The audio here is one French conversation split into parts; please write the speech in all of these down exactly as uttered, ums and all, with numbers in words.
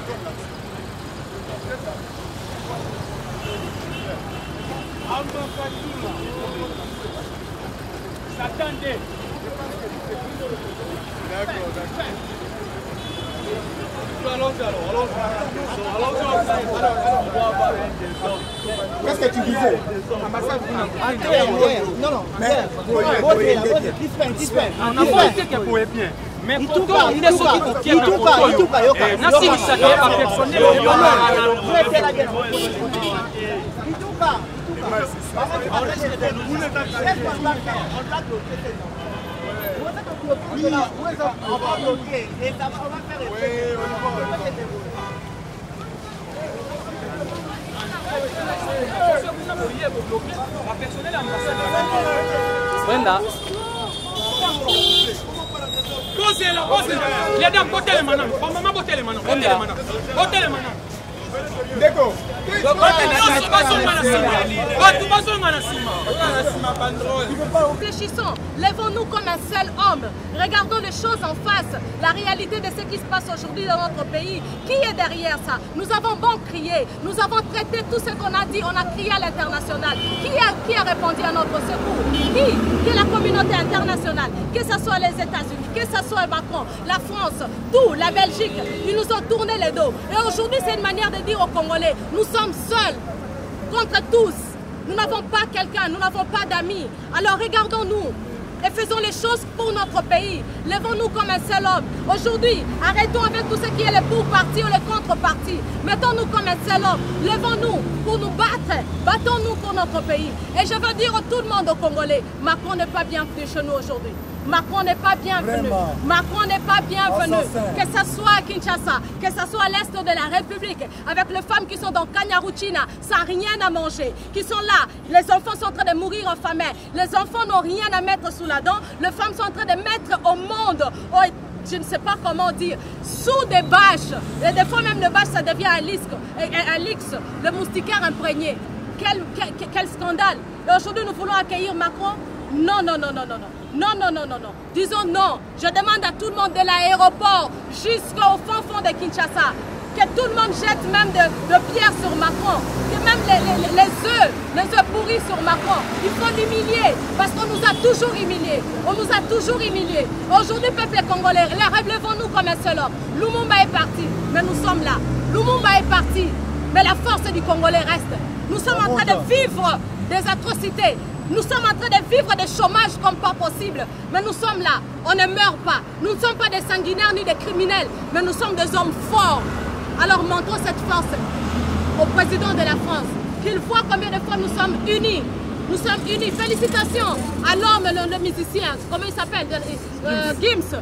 Attendez. D'accord, d'accord. Qu'est-ce que tu disais? Non, non. Mais, on a pas été que pour bien. Mais il pour tout pas, il tout pas, il tout pas, il tout pas. Nasi Misaka a personne. Il tout pas. On va bloquer et ça va faire effet. Brenda. Posez là, posez là. Les dames, botez les manos. Maman, botez les manos. Botez les manos. Botez les manos. D'accord. Réfléchissons, lèvons-nous comme un seul homme, regardons les choses en face, la réalité de ce qui se passe aujourd'hui dans notre pays. Qui est derrière ça? Nous avons bon crié, nous avons traité tout ce qu'on a dit, on a crié à l'international. Qui a, qui a répondu à notre secours? Qui? Qui est la communauté internationale? Que ce soit les États-Unis, que ce soit Macron, la France, tout, la Belgique, ils nous ont tourné les dos. Et aujourd'hui, c'est une manière de dire aux Congolais, nous sommes seuls contre tous. Nous n'avons pas quelqu'un, nous n'avons pas d'amis. Alors regardons-nous et faisons les choses pour notre pays. Lèvons-nous comme un seul homme. Aujourd'hui, arrêtons avec tout ce qui est les pour-partis ou les contre-partis. Mettons-nous comme un seul homme. Lèvons-nous pour nous battre. Battons-nous pour notre pays. Et je veux dire à tout le monde aux Congolais, Macron n'est pas bienvenu chez nous aujourd'hui. Macron n'est pas bienvenu. Vraiment. Macron n'est pas bienvenu. Assassin. Que ce soit à Kinshasa, que ce soit à l'est de la République, avec les femmes qui sont dans Kanyaruchina, sans rien à manger, qui sont là. Les enfants sont en train de mourir en famine. Les enfants n'ont rien à mettre sous la dent. Les femmes sont en train de mettre au monde, au, je ne sais pas comment dire, sous des bâches. Et des fois même les bâches, ça devient un lix, un lix, le moustiquaire imprégné. Quel, quel, quel scandale. Et aujourd'hui, nous voulons accueillir Macron. Non, non, non, non, non, non. Non, non, non, non, non. Disons non. Je demande à tout le monde de l'aéroport jusqu'au fond fond de Kinshasa que tout le monde jette même de, de pierres sur Macron. Que même les, les, les œufs, les œufs pourris sur Macron. Il faut l'humilier parce qu'on nous a toujours humiliés. On nous a toujours humiliés. Aujourd'hui, peuple congolais, relevons-nous comme un seul homme. Lumumba est parti, mais nous sommes là. Lumumba est parti, mais la force du Congolais reste. Nous sommes en train de vivre des atrocités. Nous sommes en train de vivre des chômages comme pas possible. Mais nous sommes là. On ne meurt pas. Nous ne sommes pas des sanguinaires ni des criminels. Mais nous sommes des hommes forts. Alors montrons cette force au président de la France. Qu'il voit combien de fois nous sommes unis. Nous sommes unis. Félicitations à l'homme, le, le musicien. Comment il s'appelle euh, Gims.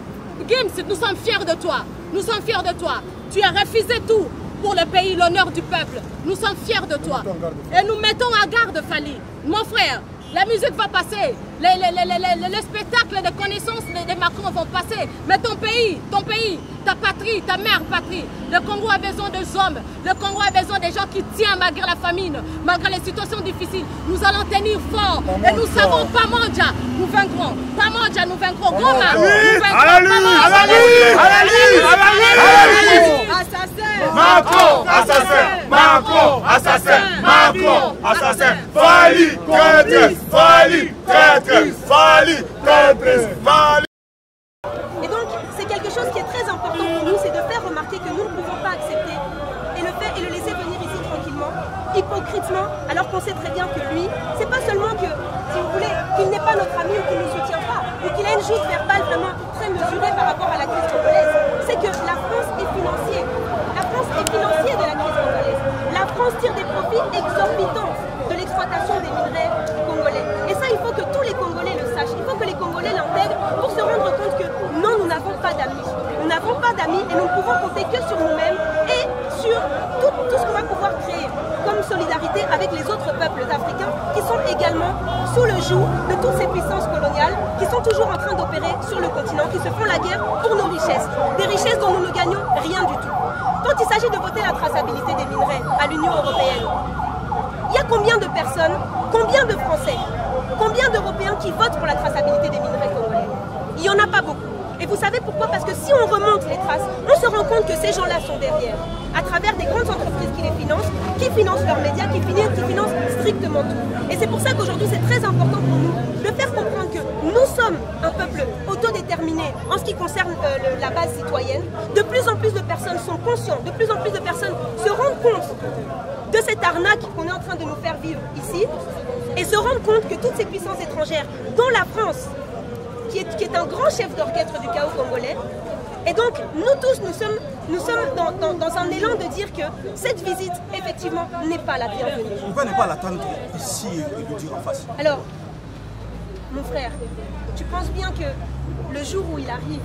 Gims, nous sommes fiers de toi. Nous sommes fiers de toi. Tu as refusé tout pour le pays, l'honneur du peuple. Nous sommes fiers de toi. Et nous mettons en garde Fali. Mon frère, la musique va passer. Les, les, les, les, les spectacles de connaissances de, de Macron vont passer. Mais ton pays, ton pays, ta patrie, ta mère patrie. Le Congo a besoin des hommes. Le Congo a besoin des gens qui tiennent malgré la famine, malgré les situations difficiles. Nous allons tenir fort. Et nous savons, Pamandja, nous vaincrons. Pamandja, nous vaincrons. Goma, nous vaincrons. À la lutte, à la lutte, à la lutte, à la lutte. Assassin. Macron, assassin. Macron, assassin. Macron, assassin. Fali, traître. Fali, traître. Fali, traître. Fali. Et donc, c'est quelque chose qui est très important pour nous, c'est de faire remarquer que nous ne pouvons pas accepter et le faire et le laisser venir ici tranquillement, hypocritement, alors qu'on sait très bien que lui, c'est pas seulement que, si vous voulez, qu'il n'est pas notre ami ou qu'il ne nous soutient pas, ou qu'il a une joute verbale vraiment très mesurée par rapport à la crise congolaise. C'est que la France est financier. La France est financier de la crise congolaise. La France tire des profits exorbitants de l'exploitation des minerais congolais. Et ça, il faut que tous les Congolais le sachent. Il faut que les Congolais l'intègrent pour se rendre compte que non, nous n'avons pas d'amis. Nous n'avons pas d'amis et nous ne pouvons compter que sur nous-mêmes et sur tout, tout ce qu'on va pouvoir créer comme solidarité avec les autres peuples africains qui sont également sous le joug de toutes ces puissances coloniales qui sont toujours en train d'opérer sur le continent, qui se font la guerre pour nos richesses. Des richesses dont nous ne gagnons rien du tout. Quand il s'agit de voter la traçabilité des minerais à l'Union européenne, il y a combien de personnes, combien de Français, combien d'Européens qui votent pour la traçabilité des minerais congolais? Il n'y en a pas beaucoup. Et vous savez pourquoi? Parce que si on remonte les traces, on se rend compte que ces gens-là sont derrière, à travers des grandes entreprises qui les financent, qui financent leurs médias, qui financent, qui financent strictement tout. Et c'est pour ça qu'aujourd'hui, c'est très important pour nous de faire comprendre que nous sommes un peuple autodéterminé en ce qui concerne euh, le, la base citoyenne. De plus en plus de personnes sont conscientes, de plus en plus de personnes se rendent compte de cette arnaque qu'on est en train de nous faire vivre ici et se rendent compte que toutes ces puissances étrangères, dont la France, qui est, qui est un grand chef d'orchestre du chaos congolais, et donc nous tous, nous sommes, nous sommes dans, dans, dans un élan de dire que cette visite, effectivement, n'est pas la bienvenue. Pourquoi ne pas l'attendre ici et lui dire en face? Alors, mon frère, tu penses bien que le jour où il arrive,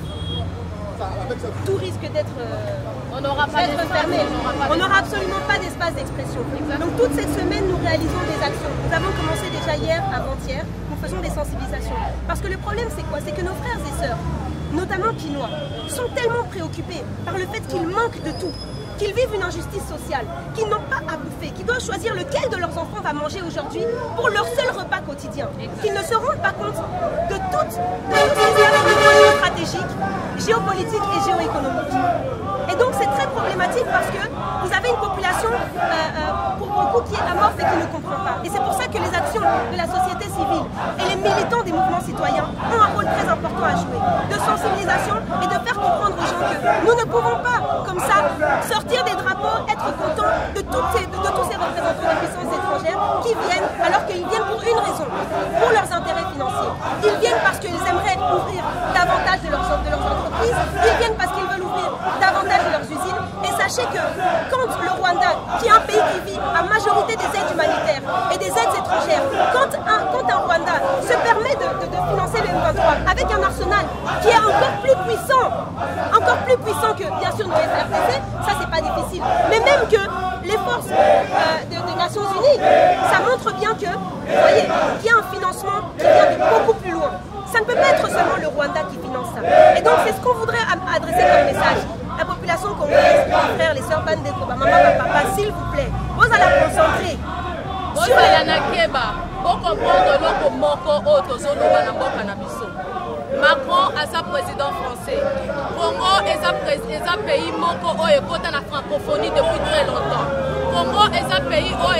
tout risque d'être euh, fermé. On n'aura absolument pas d'espace d'expression. Donc toute cette semaine, nous réalisons des actions. Nous avons commencé déjà hier, avant-hier, nous faisons des sensibilisations. Parce que le problème, c'est quoi? C'est que nos frères et sœurs, notamment quinois, sont tellement préoccupés par le fait qu'ils manquent de tout, qu'ils vivent une injustice sociale, qu'ils n'ont pas à bouffer, qu'ils doivent choisir lequel de leurs enfants va manger aujourd'hui pour leur seul repas quotidien, qu'ils ne se rendent pas compte de toutes, de toutes ces affaires stratégiques, géopolitiques et géoéconomiques. Et donc c'est très problématique parce que vous avez une population euh, euh, pour beaucoup qui est amorphe et qui ne comprend pas. Et c'est pour ça que les actions de la société civile et les militants des mouvements citoyens ont un rôle très important à jouer, de sensibilisation et de faire comprendre aux gens que nous ne pouvons pas, comme ça, sortir des drapeaux, être contents de, toutes ces, de, de tous ces représentants des puissances étrangères qui viennent, alors qu'ils viennent pour une raison, pour leurs intérêts financiers. Ils viennent parce qu'ils aimeraient ouvrir davantage de leurs, de leurs entreprises, ils viennent parce qu'ils veulent ouvrir davantage de leurs usines. Et sachez que quand le Rwanda, qui est un pays qui vit à majorité des aides humanitaires et des aides étrangères, quand un, quand un Rwanda se permet de, de, de financer le M vingt-trois avec un arsenal qui est encore plus puissant, encore plus puissant que bien sûr nos F R D C, ça c'est pas difficile, mais même que les forces euh, des de Nations Unies, ça montre bien que, vous voyez, qu'il y a un financement qui vient de beaucoup plus loin. Ça ne peut pas être seulement le Rwanda qui finance ça. Et donc c'est ce qu'on voudrait adresser comme message. La population congolaise, les frères, les sœurs, bande de Koba, maman, papa, s'il vous plaît, vous allez la concentrer sur les... Pour comprendre le moko autozoloba na mboka na biso. Macron a sa président français. Congo est un pays moko o ekota na francophonie depuis très longtemps. Congo est un pays o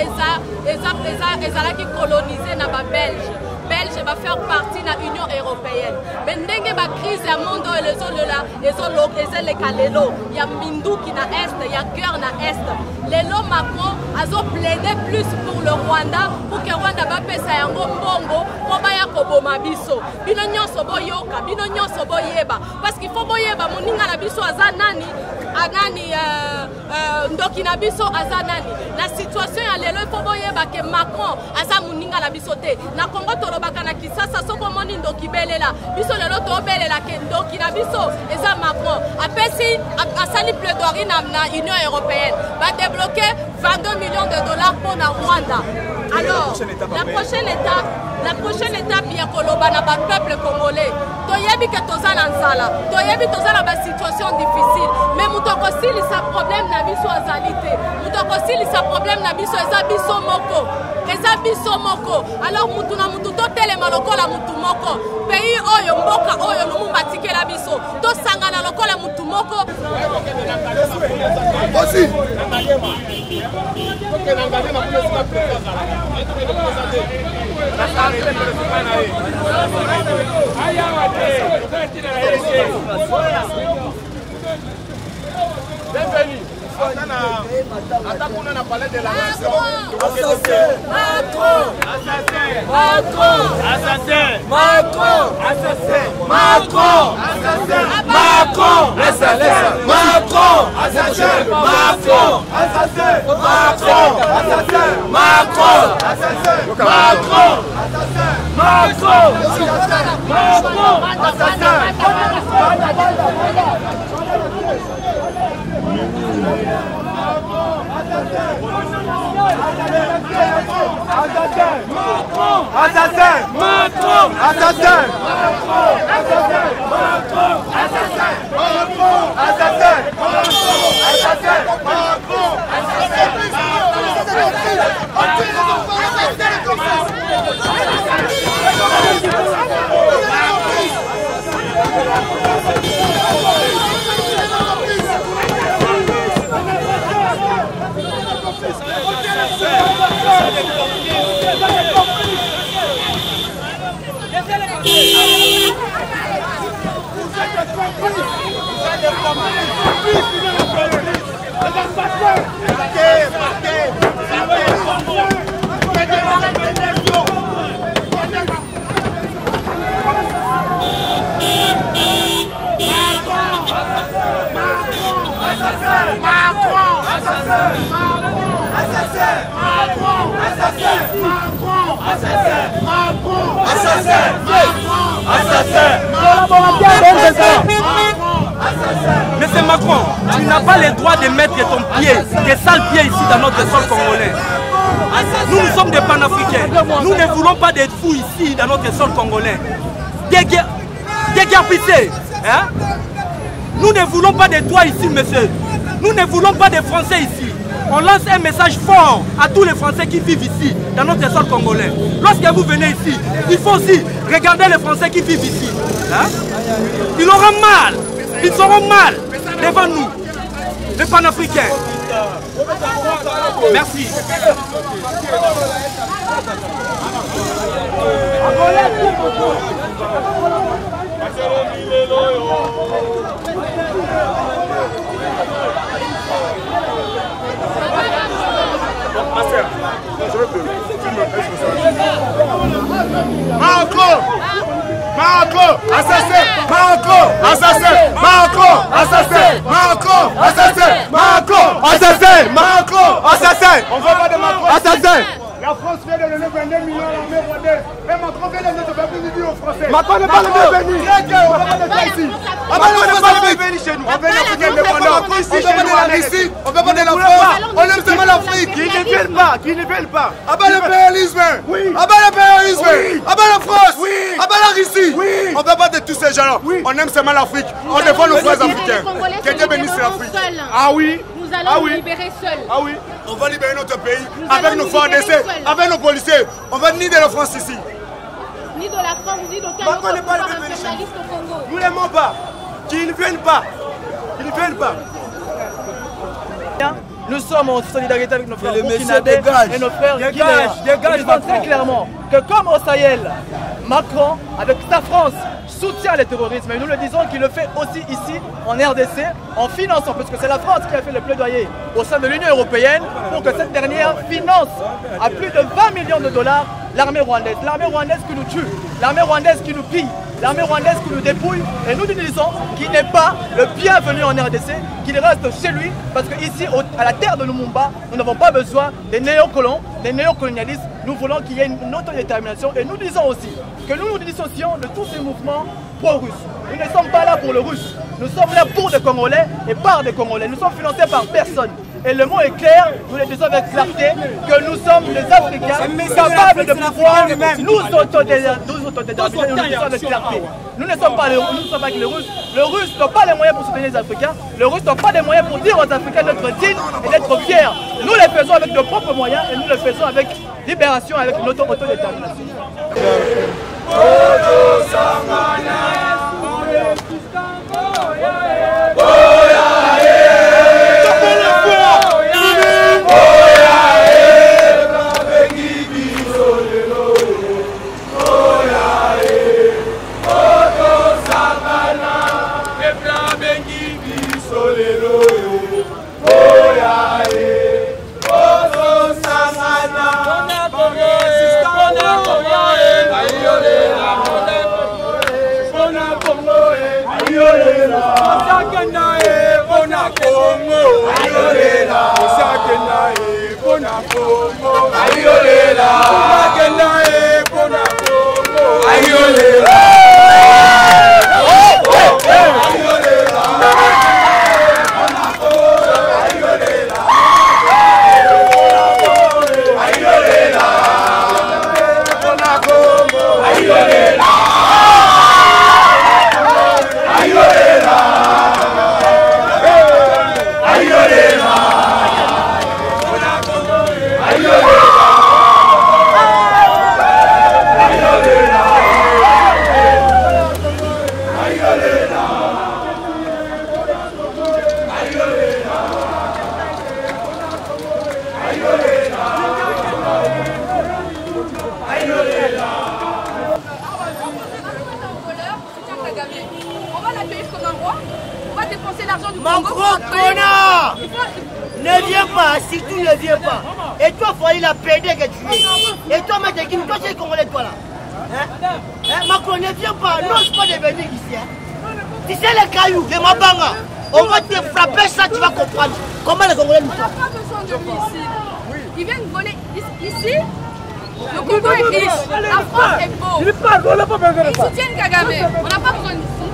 ezalaki colonisé na ba Belge. Belge va faire partie de l'Union européenne. Mais ndenge ba crise ya monde les olola, les olo, les lekalelo, il y a Minduki na est, il y a guerre na est. Lelo Macron a plaidé plus pour le Rwanda pour que Rwanda va pesa yango mbongo pour baya koboma biso. Bino nyonso boyoka, bino nyonso boyeba parce qu'il faut boyeba moninga na biso azanani anani euh, euh, ndoki na biso azanani. La situation ya lelo il faut boyeba que Macron asa moninga na biso te. Na Congo tolobaka na Kisasa soko moni ndoki belela. Biso lelo to belela ke ndoki na biso eza Macron. Apesi asali plaidoirie na Union européenne. Va débloquer vingt-deux millions de dollars pour la Rwanda. Alors, la prochaine étape, la prochaine étape, il y a le peuple congolais. Toyebi que toza na nzala, toyebi toza na ba situation difficile. Mais mutoko sili sa problème na biso azalité. Mutoko sili sa problème na biso eza biso moko. Eza biso moko. Alors mutu na mutu to telema lokola mutu moko. Pays oyo mboka oyo lumumba tikela biso. To sangana lokola mutu moko. Aussi. Bienvenue. Attends, on a parlé de la nation. Macron. Assassin. Macron. Assassin. Macron. Assassin. Macron. Assassin. Macron. Laisse, laisse. Macron. Assassin. Macron. Assassin. Macron. Assassin. Macron. Assassin. Macron. Macron. Macron. Assassin. Assassin. Macron. Assassin. Assassin. Macron, assassin, assassin, Macron, assassin, Macron, assassin, Macron, assassin, Monsieur Macron, tu n'as pas le droit de mettre ton pied, tes sales pieds ici dans notre sol congolais. Nous, nous sommes des panafricains. Nous ne voulons pas d'être fous ici dans notre sol congolais. Déguerpissés. Hein? Nous ne voulons pas de toi ici, monsieur. Nous ne voulons pas des Français ici. On lance un message fort à tous les Français qui vivent ici, dans notre sol congolais. Lorsque vous venez ici, il faut aussi regarder les Français qui vivent ici. Hein? Ils auront mal. Ils seront mal devant nous, les panafricains. Merci. Macron, Macron, assassin, Macron, assassin, Macron, assassin, Macron, assassin, Macron, assassin, Macron, assassin. On veut pas de Macron. Assassin. La France vient de donner vingt-deux millions à l'armée rwandaise. Et Macron vient de donner vingt millions aux Français. Macron n'est pas le bienvenu. On ne va pas de ça ici. Macron n'est pas le bienvenu chez nous. On veut l'Afrique indépendante. On ne veut pas de la Russie. On ne veut pas de la France. On aime seulement l'Afrique. Qui ne viennent pas. Qui ne viennent pas. Abat l'impérialisme. Oui. Abat l'impérialisme. Oui. Abat la France. Oui. Abat la Russie. Oui. On ne veut pas de tous ces gens-là. Oui. On aime seulement l'Afrique. On défend nos frères africains. Que Dieu bénisse l'Afrique. Ah oui. Nous allons nous libérer seuls. Ah oui. On va libérer notre pays avec nos forces d'essai, avec nos policiers. On va ni de la France ici. Ni de la France, ni d'aucun autre pouvoir impérialiste au Congo. Nous n'aimons pas. Qu'ils ne viennent pas. Qu'ils ne viennent pas. Nous sommes en solidarité avec nos frères burkinabés et nos frères guinéens. Nous disons très clairement que comme au Sahel, Macron, avec sa France, soutient le terrorisme. Et nous le disons qu'il le fait aussi ici, en R D C, en finançant, parce que c'est la France qui a fait le plaidoyer au sein de l'Union européenne pour que cette dernière finance à plus de vingt millions de dollars l'armée rwandaise. L'armée rwandaise qui nous tue, l'armée rwandaise qui nous pille, l'armée rwandaise qui nous dépouille. Et nous nous disons qu'il n'est pas le bienvenu en R D C, qu'il reste chez lui, parce qu'ici, à la terre de Lumumba, nous n'avons pas besoin des néocolons, des néocolonialistes. Nous voulons qu'il y ait une autodétermination. Et nous disons aussi que nous nous dissocions de tous ces mouvements pro-russes. Nous ne sommes pas là pour le russe. Nous sommes là pour des Congolais et par des Congolais. Nous sommes financés par personne. Et le mot est clair, nous le disons avec clarté, que nous sommes des Africains capables de pouvoir nous autodéterminer. Nous le disons avec clarté. Nous ne sommes pas les, nous ne sommes pas avec les Russes. Le Russe n'a pas les moyens pour soutenir les Africains. Le Russe n'a pas les moyens pour dire aux Africains d'être dignes et d'être fiers. Nous le faisons avec nos propres moyens et nous le faisons avec libération, avec notre autodétermination. Macron, connard! Ne viens pas, surtout ne viens pas. Et toi, il faut la pédé que tu es. Et toi, mec, toi, c'est Congolais, toi là. Hein? Hein? Macron, ne viens pas. Non, je ne peux pas devenir ici. Hein? Tu sais les cailloux, les mabanga. On va te frapper ça, tu vas comprendre. Comment les Congolais nous frappent? On n'a pas besoin de missiles. Ils viennent voler ici. Le Congo est riche, la France est pauvre. Ils soutiennent Kagame. On n'a pas besoin d'ici.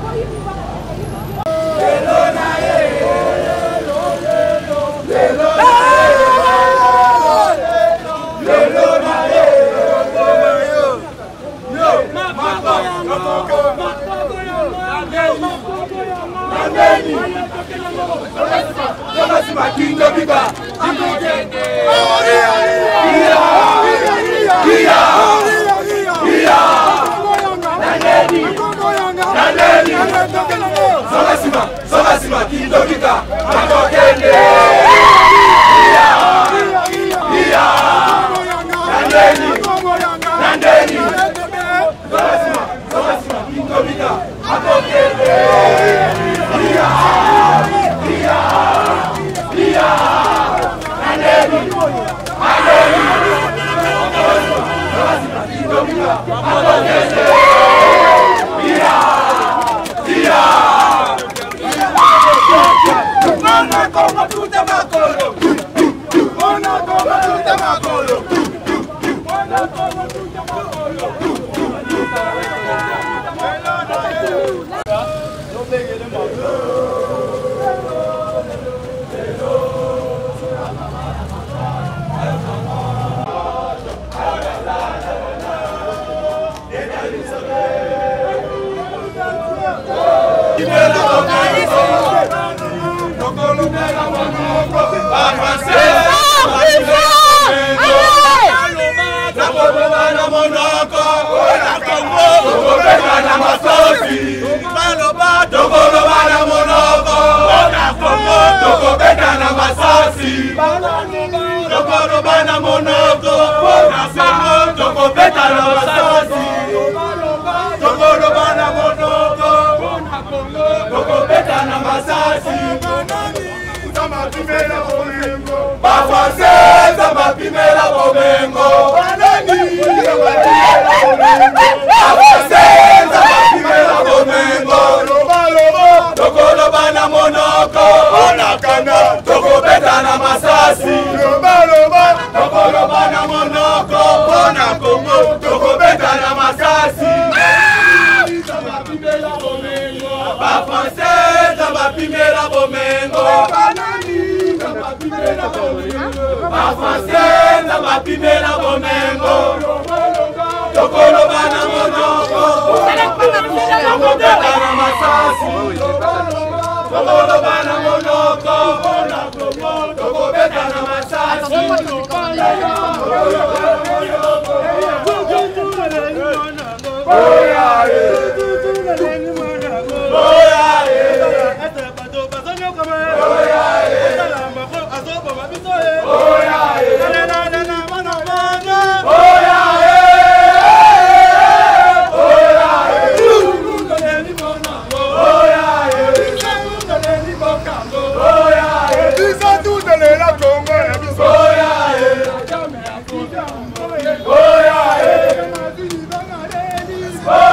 Oh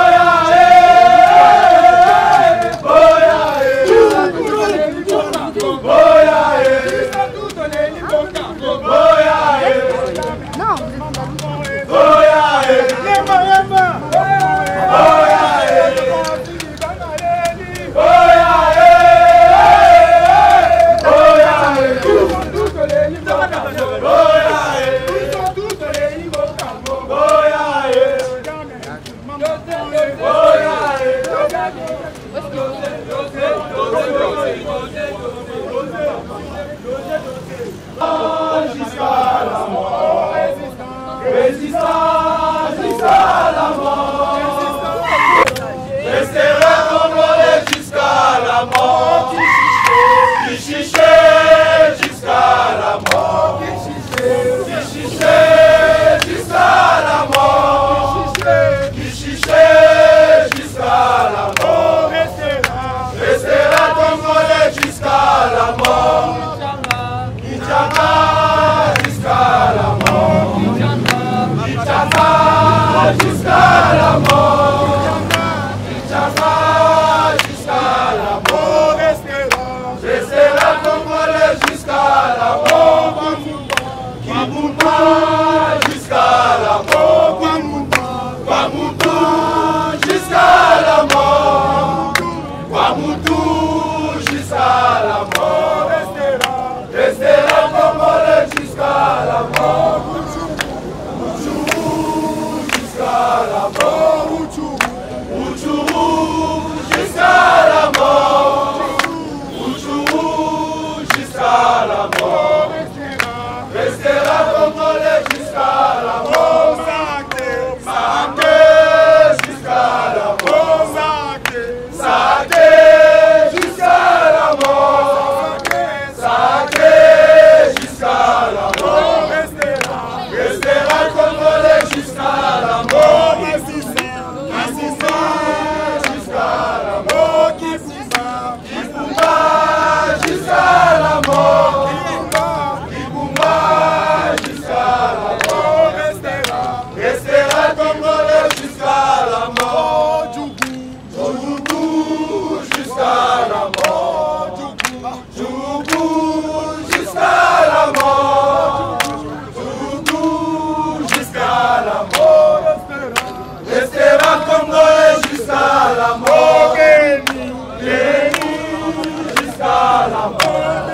la mort.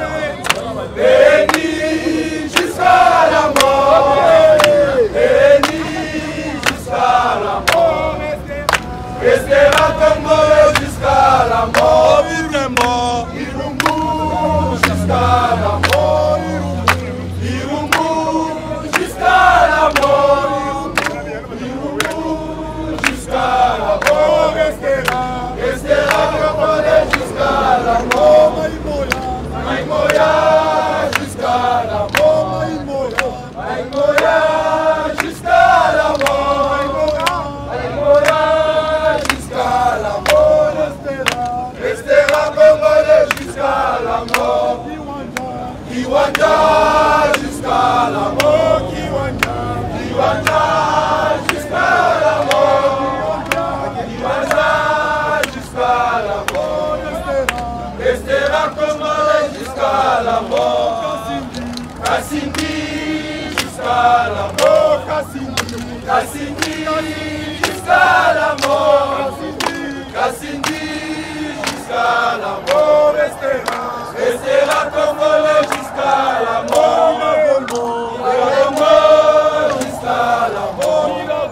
Béni jusqu'à la mort. Béni jusqu'à la mort. Restera congolais jusqu'à la mort. Irumbu jusqu'à la mort. Irumbu jusqu'à la mort. Irumbu jusqu'à la mort. Restera, restera congolais jusqu'à la mort. Maïmoya jusqu'à la mort. Maïmoya jusqu'à la mort. Maïmoya jusqu'à la mort. Restera congolais jusqu'à la mort. Kiwanja jusqu'à la mort. Kiwanja jusqu'à la mort. Kiwanja jusqu'à la mort. Restera congolais jusqu'à la mort. Kassindi jusqu'à la mort. Kassindi jusqu'à la mort. Kassindi jusqu'à la mort. Restera, restera congolais jusqu'à la mort. Iragongo jusqu'à la mort.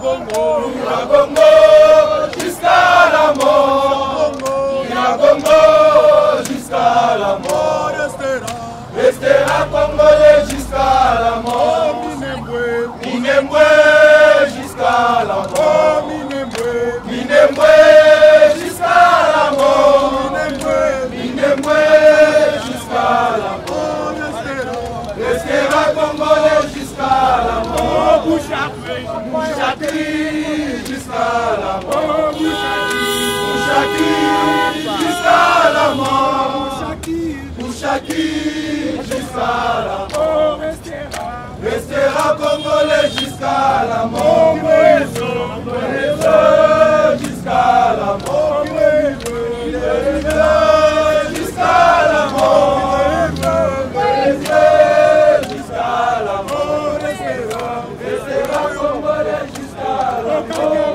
Iragongo jusqu'à la mort. Iragongo jusqu'à la mort. Restera congolais jusqu'à la mort. Minembwe jusqu'à la mort. Minembwe jusqu'à la mort. Minembwe jusqu'à la mort. Restera congolais jusqu'à la mort. Bouchakri jusqu'à la mort. Bouchakri jusqu'à la mort. Bouchakri jusqu'à la mort. Restera congolais jusqu'à la mort. Jusqu'à la mort. Jusqu'à la mort. Jusqu'à la mort. Restera congolais jusqu'à la mort.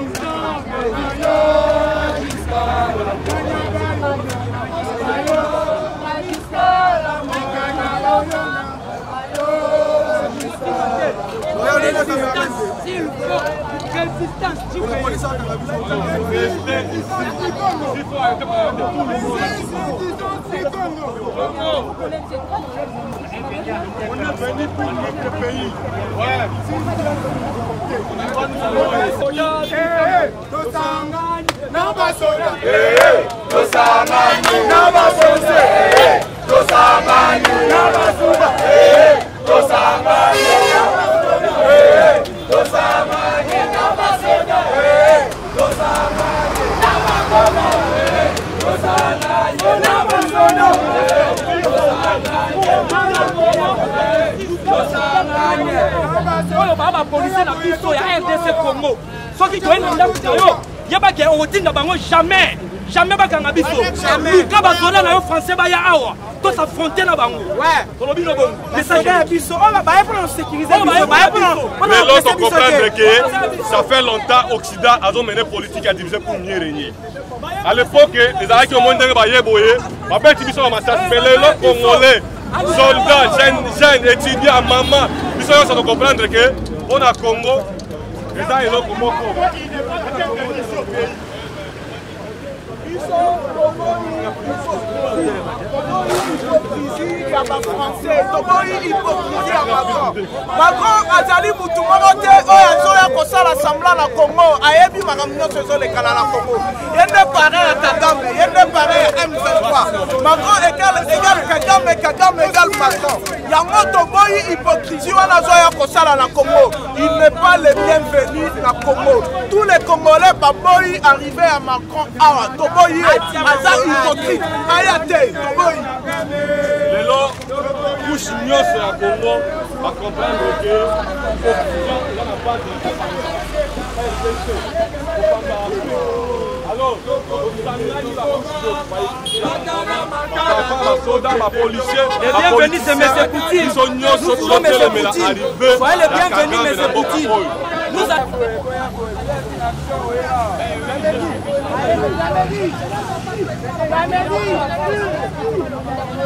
S'il faut, quelle distance tu veux? On est venu pour notre pays. Ouais. oyo baba policier na biso ya R D C Congo soki toyena ndako na yo yebake otinda bango jamais jamais bakanga biso luka basoda na yo français baya awa to s'affronter na bango tolobi no bongo message ya biso oyo baye pour nous sécuriser biso baye pour mais l'autre comprendre que ça fait longtemps Occident a mené politique à diviser pour mieux régner. À l'époque, les Arabes qui ont monté les boyés, après ils sont en massacre, mais les Congolais, soldats, jeunes, jeunes, étudiants, maman, ils sont en train de comprendre que on a Congo, les Arabes sont comme Congo. Macron azali mutu moko te oyo azoya kosala semblant na Congo ayebi makambo nyonso ezolekana na Congo ye nde pare ya Kagame ye nde pare ya M vingt-trois Macron égale Kagame Kagame égale Macron yango toboyi hypocrisie wana azoya kosala na Congo il n'est pas le bienvenu na Congo tous les Congolais baboyi arrivé à Macron awa toboyi aza hypocrite aya te toboyi lelo couche nyonso ya Congo va comprendre que l'opposition n'a pas de alors bienvenue c'est M. Poutine. Soyez le bienvenu M. Poutine. Nous avons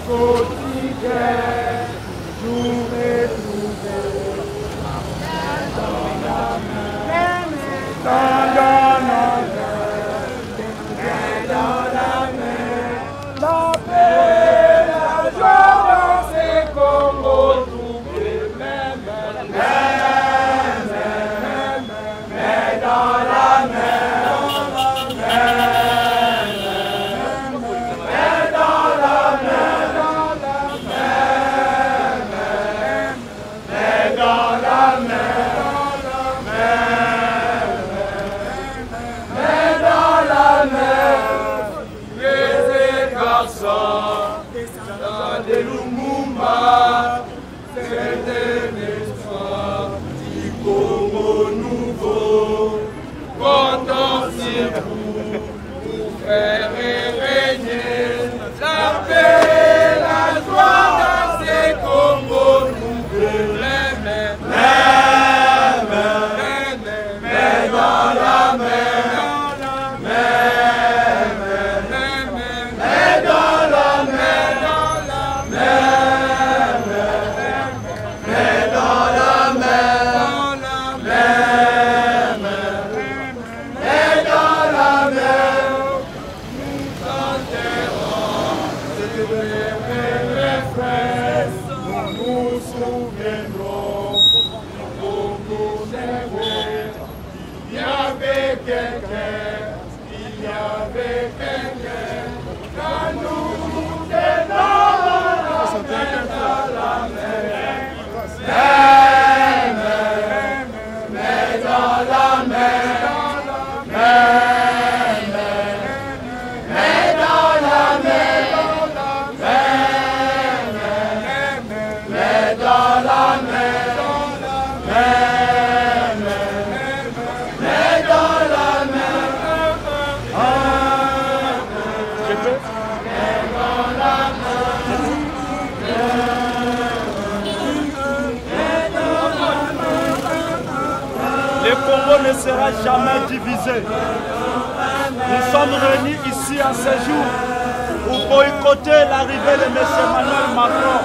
Ne sera jamais divisé. Nous sommes réunis ici en ce jour pour boycotter l'arrivée de M. Emmanuel Macron.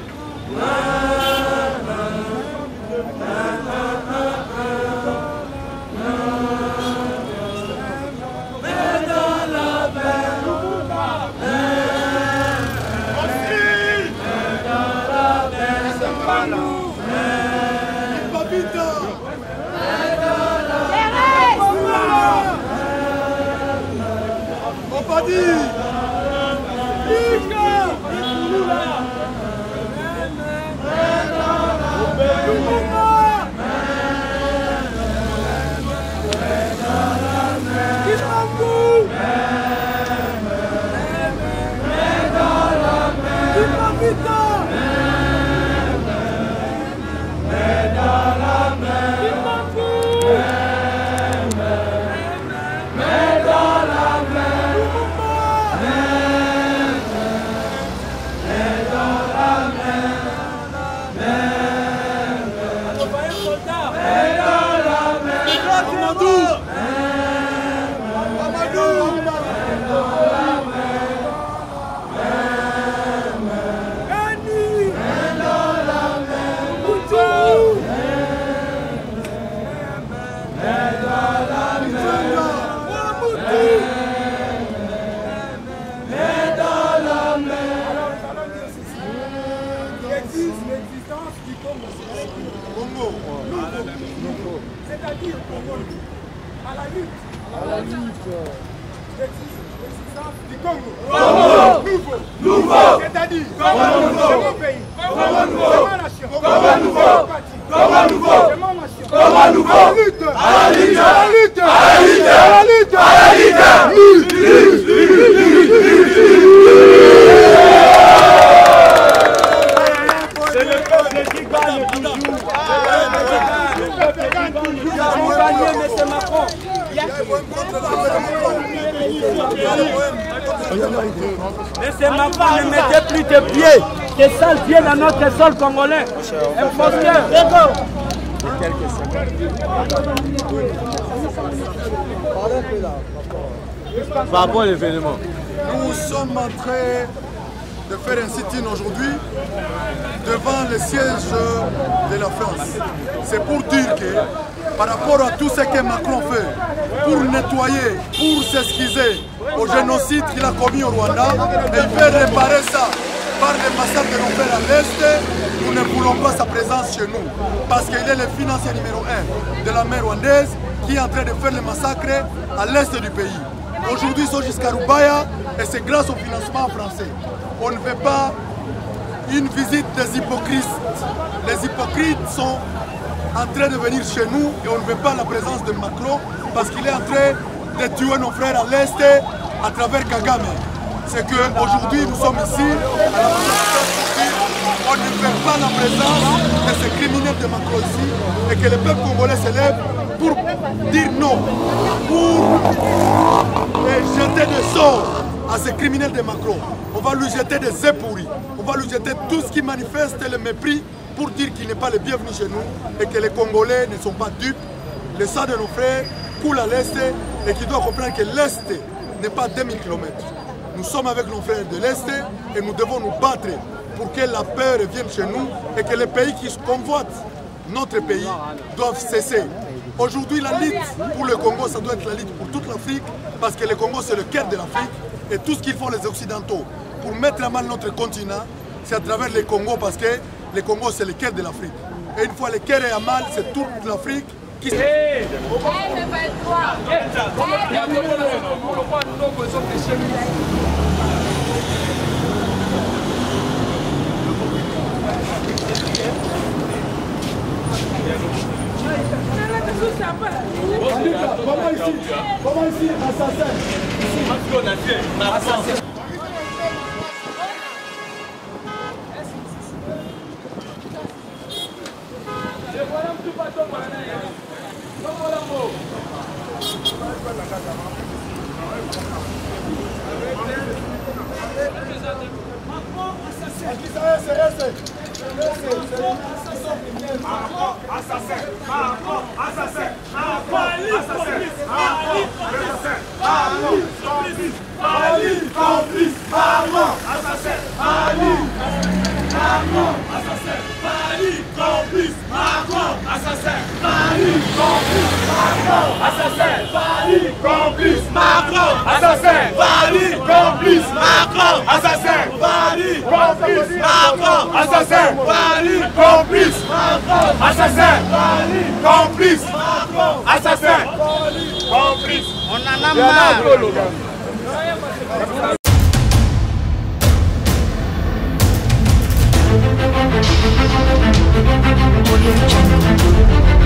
C'est-à-dire à la lutte, à la lutte, l'existence du Congo. Congo. Nouveau. Nouveau. C'est-à-dire Congo nouveau. C'est mon pays. Congo nouveau. C'est ma nation. Congo nouveau. Congo nouveau. C'est ma nation. Congo nouveau. À la lutte. À la lutte. À la lutte. À la lutte. À la lutte. À la lutte. Lutte. Lutte. C'est le peuple qui gagne toujours. Nous avons gagné, M. Macron. M. Macron, ne mettez plus de pieds. Tes sales pieds dans notre sol congolais. Imposteur. Par rapport à l'événement. Nous sommes entrés de faire un sit-in aujourd'hui devant le siège de la France. C'est pour dire que par rapport à tout ce que Macron fait, pour nettoyer, pour s'excuser au génocide qu'il a commis au Rwanda, et il veut réparer ça par les massacres de nos frères à l'Est, nous ne voulons pas sa présence chez nous. Parce qu'il est le financier numéro un de la mer rwandaise qui est en train de faire les massacres à l'Est du pays. Aujourd'hui, ils sont jusqu'à Rubaya et c'est grâce au financement français. On ne veut pas une visite des hypocrites. Les hypocrites sont en train de venir chez nous et on ne veut pas la présence de Macron parce qu'il est en train de tuer nos frères à l'Est à travers Kagame. C'est qu'aujourd'hui nous sommes ici à la on ne veut pas la présence de ces criminels de Macron ici et que le peuple congolais se lève pour dire non, pour jeter des sorts à ces criminels de Macron. On va lui jeter des œufs pourris, on va lui jeter tout ce qui manifeste le mépris pour dire qu'il n'est pas le bienvenu chez nous et que les Congolais ne sont pas dupes. Le sang de nos frères coule à l'Est et qu'ils doivent comprendre que l'Est n'est pas deux mille kilomètres. Nous sommes avec nos frères de l'Est et nous devons nous battre pour que la paix revienne chez nous et que les pays qui convoitent notre pays doivent cesser. Aujourd'hui, la lutte pour le Congo, ça doit être la lutte pour toute l'Afrique parce que le Congo, c'est le cœur de l'Afrique et tout ce qu'ils font les Occidentaux pour mettre à mal notre continent, c'est à travers les Congos parce que le Congo, c'est le cœur de l'Afrique. Et une fois le cœur est à mal, c'est toute l'Afrique qui se... Comment ici? Comment ici? Assassin. Assassin. On en a marre. Audio Jungle.